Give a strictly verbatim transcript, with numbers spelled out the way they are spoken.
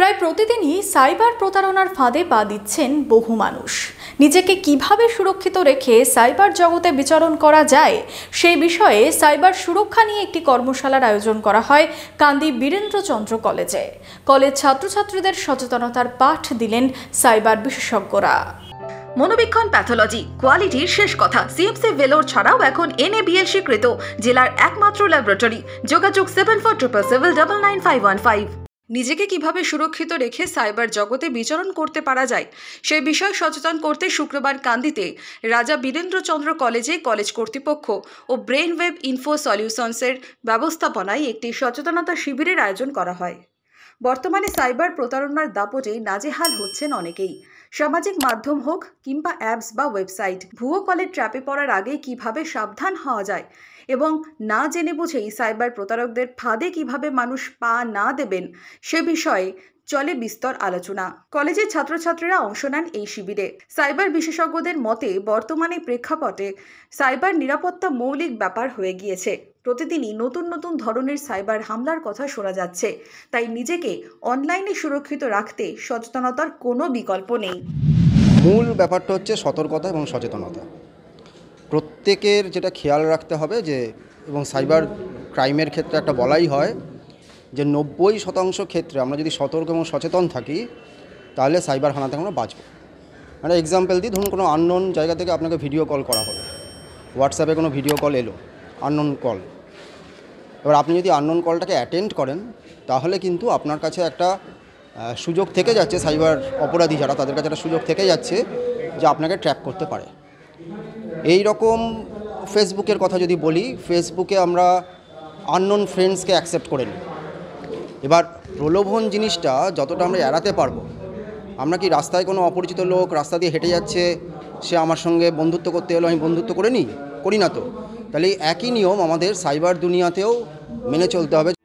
প্রায় প্রতিদিনই সাইবার প্রতারণার ফাঁদে পা দিচ্ছেন বহু মানুষ। নিজেকে কিভাবে সুরক্ষিত রেখে সাইবার জগতে বিচরণ করা যায় সেই বিষয়ে সাইবার সুরক্ষা নিয়ে একটি কর্মশালার আয়োজন করা হয় কান্দি বীরেন্দ্রচন্দ্র কলেজে। কলেজ ছাত্রছাত্রীদের সচেতনতার পাঠ দিলেন সাইবার বিশেষজ্ঞরা। মনোবীক্ষণ প্যাথোলজি কোয়ালিটির শেষ কথা। সিএমসি ভেলোর ছাড়াও এখন এনএবিএল স্বীকৃত জেলার একমাত্র ল্যাবরেটরি। যোগাযোগ seven four triple seven double nine five one five. নিজেকে কিভাবে সুরক্ষিত রেখে সাইবার জগতে বিচরণ করতে পারা যায় সেই বিষয়ে সচেতন করতে শুক্রবার কান্দিতে রাজা বীরেন্দ্রচন্দ্র কলেজে কলেজ কর্তৃপক্ষ ও ব্রেন ওয়েব ইনফো সলিউশনসের ব্যবস্থাপনায় একটি সচেতনতা শিবিরের আয়োজন করা হয়। বর্তমানে সাইবার প্রতারণার দাপটে নাজেহাল হচ্ছেন অনেকেই। সামাজিক মাধ্যম হোক কিংবা অ্যাপস বা ওয়েবসাইট, ভুয়ো কলের ট্র্যাপে পড়ার আগে কিভাবে সাবধান হওয়া যায় এবং না জেনে বুঝেই সাইবার প্রতারকদের ফাঁদে কিভাবে মানুষ পা না দেবেন সে বিষয়ে চলে বিস্তর আলোচনা। কলেজের ছাত্রছাত্রীরা অংশ নেন এই শিবিরে। সাইবার বিশেষজ্ঞদের মতে বর্তমানে প্রেক্ষাপটে সাইবার নিরাপত্তা মৌলিক ব্যাপার হয়ে গিয়েছে। প্রতিদিনই নতুন নতুন ধরনের সাইবার হামলার কথা শোনা যাচ্ছে, তাই নিজেকে অনলাইনে সুরক্ষিত রাখতে সচেতনতার কোনো বিকল্প নেই। মূল ব্যাপারটা হচ্ছে সতর্কতা এবং সচেতনতা। প্রত্যেকের যেটা খেয়াল রাখতে হবে যে, এবং সাইবার ক্রাইমের ক্ষেত্রে একটা বলাই হয় যে নব্বই শতাংশ ক্ষেত্রে আমরা যদি সতর্ক এবং সচেতন থাকি তাহলে সাইবার হানা থেকে আমরা বাঁচব। মানে এক্সাম্পল দিই, ধরুন কোনো আননোন জায়গা থেকে আপনাকে ভিডিও কল করা হলো, হোয়াটসঅ্যাপে কোনো ভিডিও কল এলো, আননোন কল। এবার আপনি যদি আননোন কলটাকে অ্যাটেন্ড করেন তাহলে কিন্তু আপনার কাছে একটা সুযোগ থেকে যাচ্ছে, সাইবার অপরাধী যারা তাদের কাছে একটা সুযোগ থেকে যাচ্ছে যে আপনাকে ট্র্যাপ করতে পারে। এই রকম ফেসবুকের কথা যদি বলি, ফেসবুকে আমরা আননোন ফ্রেন্ডসকে অ্যাকসেপ্ট করে নিই। এবার প্রলোভন জিনিসটা যতটা আমরা এড়াতে পারবো, আমরা কি রাস্তায় কোনো অপরিচিত লোক রাস্তা দিয়ে হেঁটে যাচ্ছে, সে আমার সঙ্গে বন্ধুত্ব করতে এলো, আমি বন্ধুত্ব করে নিই? করি না তো। তাহলে একই নিয়ম আমাদের সাইবার দুনিয়াতেও মেনে চলতে হবে।